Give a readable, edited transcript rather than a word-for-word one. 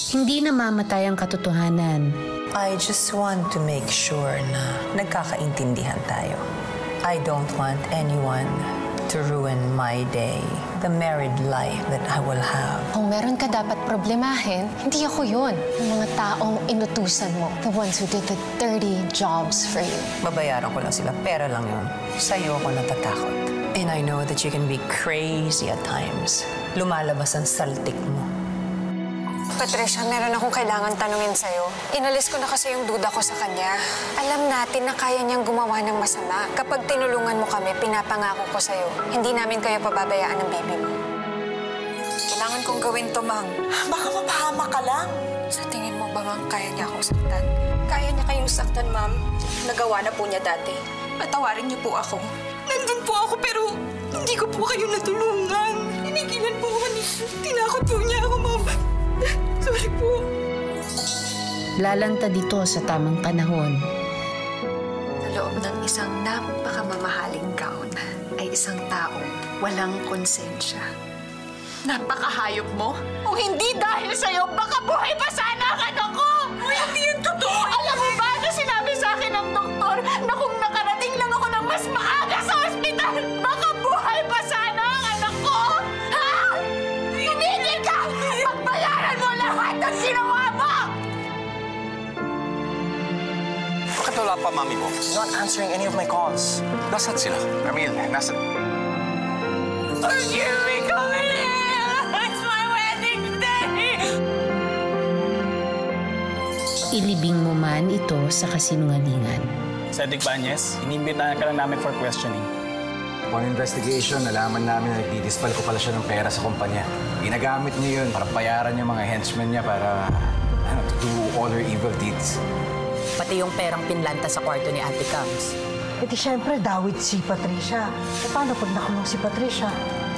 Hindi namamatay ang katotohanan. I just want to make sure na nagkakaintindihan tayo. I don't want anyone to ruin my day, the married life that I will have. Kung meron ka dapat problemahin, hindi ako yun. Yung mga taong inutusan mo, the ones who did the dirty jobs for you. Babayaran ko lang sila, pera lang yun. Sa'yo ako natatakot. And I know that you can be crazy at times. Lumalabas ang saltik mo. Patricia, meron akong kailangan tanungin sa'yo. Inalis ko na kasi yung duda ko sa kanya. Alam natin na kaya niyang gumawa ng masama. Kapag tinulungan mo kami, pinapangako ko sa'yo, hindi namin kayo pababayaan ng baby mo. Kailangan kong gawin to, Mang. Baka mapahama ka lang. Sa tingin mo ba, Mang, kaya niya akong saktan? Kaya niya kayong saktan, Ma'am. Nagawa na po niya dati. Patawarin niyo po ako. Nandun po ako pero hindi ko po kayo natulungan. Hinigilan po ako ni... Tinakot po niya ako, Ma'am. Sorry po. Lalanta dito sa tamang panahon. Sa loob ng isang napakamamahaling gown ay isang taong walang konsensya. Napakahayop mo? Kung hindi dahil sa'yo, baka buhay pa sana ang anak ko! Hindi yan totoo! Alam mo ba na sinabi sa akin ng doktor na kung nakarating lang ako ng mas maaga sa ospital, baka buhay pa sana ang anak ko? Ha? Tumigil ka! Pagbayaran mo lahat ng ginawa mo! Bakit wala pa mami mo? She's not answering any of my calls. Nasaan sila? Ramil, nasa... Forgive me, Camille! It's my wedding day! Ilibing mo man ito sa kasinungalingan. Cedric Bañez, inimbitahan ka lang namin for questioning. Upon investigation, nalaman namin na nagdidispal ko pala siya ng pera sa kumpanya. Ginagamit niya yun para bayaran yung mga henchmen niya para to do all her evil deeds. Pati yung perang pinlanta sa kwarto ni Ate Cams. E di syempre, dawit si Patricia. E paano pag nakulong si Patricia?